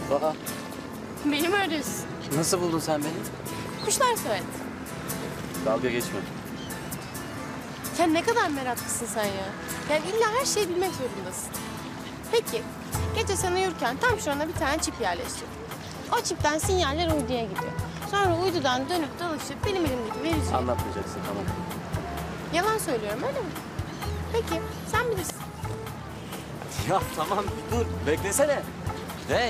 Aa, Beni mi arıyorsun? nasıl buldun sen beni? Kuşlar söyledi. Dalga geçme. Ya ne kadar meraklısın sen ya. Yani illa her şeyi bilmek zorundasın. Peki, gece sen uyurken tam şurana bir tane çip yerleştir. O çipten sinyaller uyduya gidiyor. Sonra uydudan dönüp dolaşıp benim elimdeki vericiye... Anlatmayacaksın, tamam. Yalan söylüyorum öyle mi? Peki, sen bilirsin. Ya tamam, bir dur. Beklesene. Hey.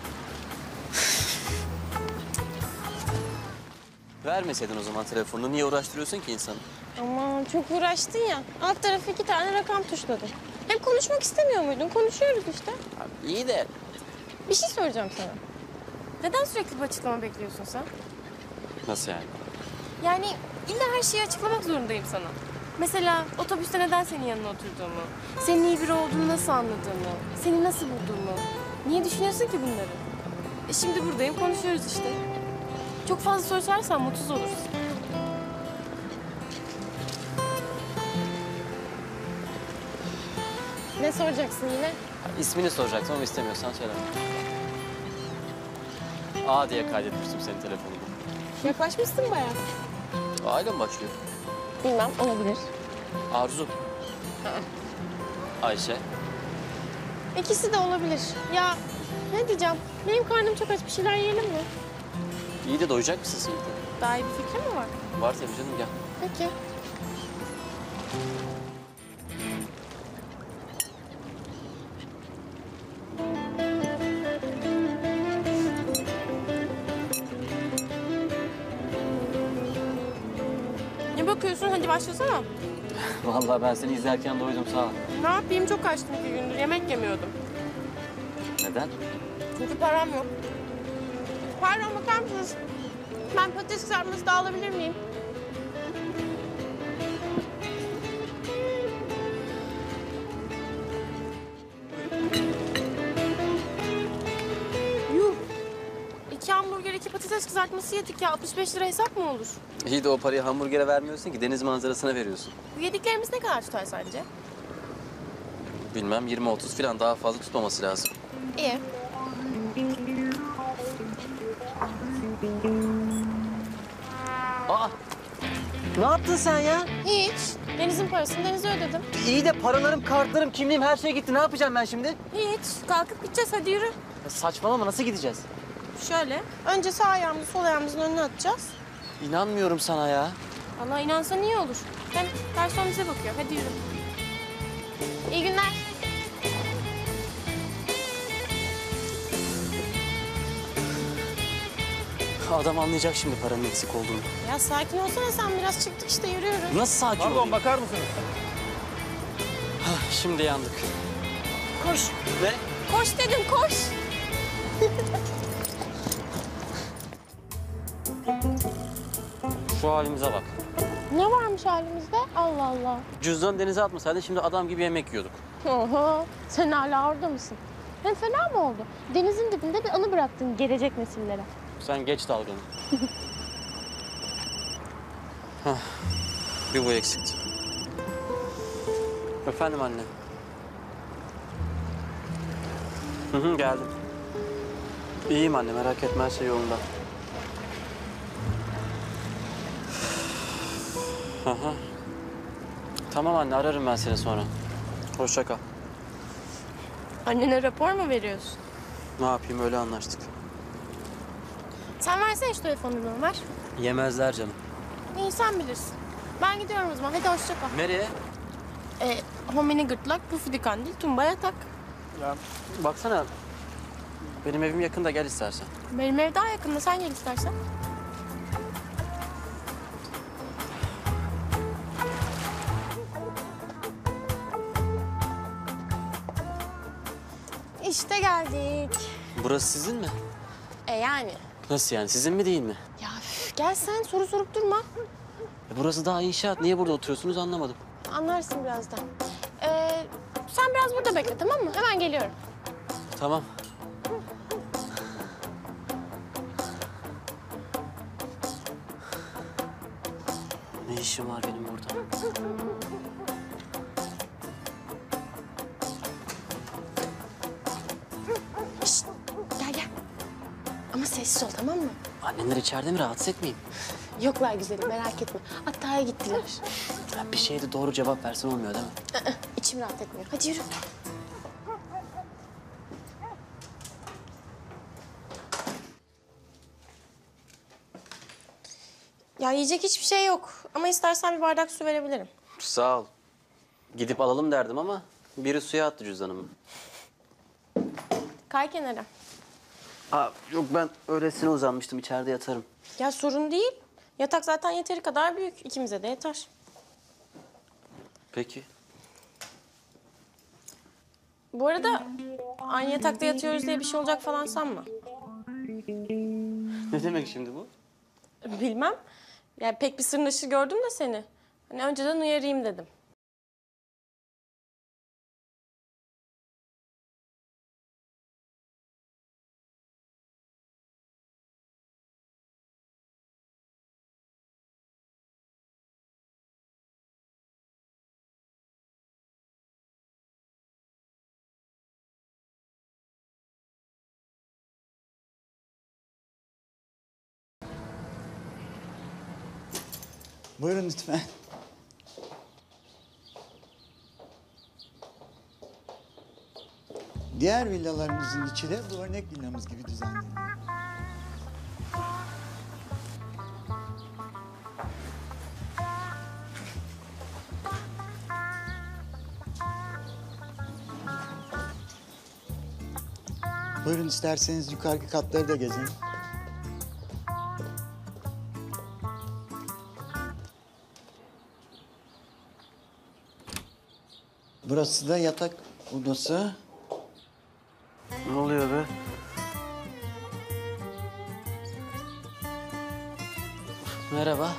Vermeseydin o zaman telefonunu. Niye uğraştırıyorsun ki insanı? Aman çok uğraştın ya. Alt tarafı 2 tane rakam tuşladın. Hem konuşmak istemiyor muydun? Konuşuyoruz işte. Abi, iyi de. Bir şey soracağım sana. Neden sürekli bir açıklama bekliyorsun sen? Nasıl yani? Yani illa her şeyi açıklamak zorundayım sana. Mesela otobüste neden senin yanına oturduğumu, senin iyi biri olduğunu nasıl anladığımı, seni nasıl bulduğumu. Niye düşünüyorsun ki bunları? Şimdi buradayım, konuşuyoruz işte. Çok fazla soru sorarsan mutsuz olursun. Ne soracaksın yine? İsmini soracaktım ama istemiyorsan söyle. A diye kaydetmiştim senin telefonunu. Yaklaşmışsın bayağı. A ile mi başlıyor? Bilmem, olabilir. Arzu. Ayşe. İkisi de olabilir. Ya ne diyeceğim? Benim karnım çok aç. Bir şeyler yiyelim mi? İyi de doyacak mısın şimdi? Daha iyi bir fikrin mi var? Var tabii canım, gel. Peki. Ne bakıyorsun? Hadi başlasana. Vallahi ben seni izlerken doydum, sağ ol. Ne yapayım? Çok açtım 2 gündür. Yemek yemiyordum. Neden? Çünkü param yok. Pardon, bakar mısınız? Ben patates kızartması da alabilir miyim? Yuh! 2 hamburger, 2 patates kızartması yedik ya. 65 lira hesap mı olur? İyi de o parayı hamburgere vermiyorsun ki, deniz manzarasına veriyorsun. Bu yediklerimiz ne kadar tutar sence? Bilmem, 20-30 falan, daha fazla tutmaması lazım. İyi. Aa! Ne yaptın sen ya? Hiç. Deniz'in parasını Deniz'e ödedim. İyi de paralarım, kartlarım, kimliğim, her şey gitti. Ne yapacağım ben şimdi? Hiç. Kalkıp gideceğiz. Hadi yürü. Ya saçmalama, nasıl gideceğiz? Şöyle. Önce sağ ayağımızı sol ayağımızın önüne atacağız. İnanmıyorum sana ya. Allah inansan iyi olur. Hem garson bize bakıyor. Hadi yürü. İyi günler. Adam anlayacak şimdi paranın eksik olduğunu. Ya sakin olsana sen. Biraz çıktık işte yürüyoruz. Nasıl sakin Pardon, olayım? bakar mısınız? Şimdi yandık. Koş. Ne? Koş dedim koş. Şu halimize bak. Ne varmış halimizde? Allah Allah. Cüzdanı denize atmasaydın şimdi adam gibi yemek yiyorduk. Oho. Sen hala orada mısın? Hem fena mı oldu? Denizin dibinde bir anı bıraktın gelecek nesillere. Sen geç dalganı. Hah, bir bu eksikti. Efendim anne. Geldim. İyiyim anne, merak etme, her şey yolunda. Aha. Tamam anne, ararım ben seni sonra. Hoşça kal. Annene rapor mu veriyorsun? Ne yapayım, öyle anlaştık. Sen versene şu telefonunu Ömer. Yemezler canım. İyi sen bilirsin. Ben gidiyorum o zaman. Hadi hoşça kal. Nereye? Homini gırtlak, pufidi kandil, tumbaya tak. Ya baksana, benim evim yakında, gel istersen. Benim ev daha yakında. Sen gel istersen. İşte geldik. Burası sizin mi? Yani. Nasıl yani, sizin mi değil mi? Ya gel sen soru sorup durma. Burası daha inşaat, niye burada oturuyorsunuz anlamadım. Anlarsın birazdan. Sen biraz burada bekle tamam mı? Hemen geliyorum. Tamam. Ne işim var benim burada? Şişt, gel gel. sessiz ol, tamam mı? Annenler içeride mi? Rahatsız etmeyeyim. Yoklar güzelim, merak etme. Hatta gittiler. Ya bir şeye de doğru cevap versen olmuyor değil mi? İçim rahat etmiyor. Hadi yürü. Ya yiyecek hiçbir şey yok. Ama istersen bir bardak su verebilirim. Sağ ol. Gidip alalım derdim ama biri suya attı cüzdanımı. Kay kenara. Yok ben öylesine uzanmıştım. İçeride yatarım. Ya sorun değil. Yatak zaten yeteri kadar büyük. İkimize de yeter. Peki. Bu arada aynı yatakta yatıyoruz diye bir şey olacak falan sanma. Ne demek şimdi bu? Bilmem. Yani pek bir sırnaşır gördüm de seni. Hani önceden uyarayım dedim. Buyurun lütfen. Diğer villalarımızın içi de bu örnek villamız gibi düzenleniyor. Buyurun isterseniz yukarı katları da gezelim. Burası da yatak odası. Ne oluyor be? Merhaba.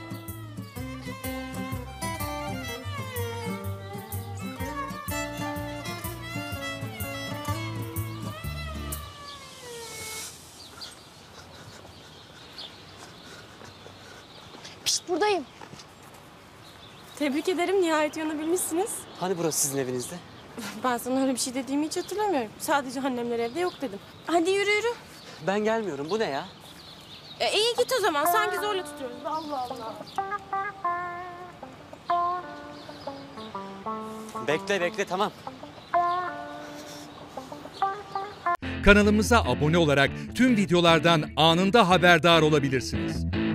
Pişt, buradayım. Tebrik ederim. Nihayet uyanabilmişsiniz. Hani burası sizin evinizde? Ben sana öyle bir şey dediğimi hiç hatırlamıyorum. Sadece annemler evde yok dedim. Hadi yürü yürü. Ben gelmiyorum. Bu ne ya? İyi git o zaman. Sanki zorla tutuyoruz. Allah Allah. Bekle tamam. Kanalımıza abone olarak tüm videolardan anında haberdar olabilirsiniz.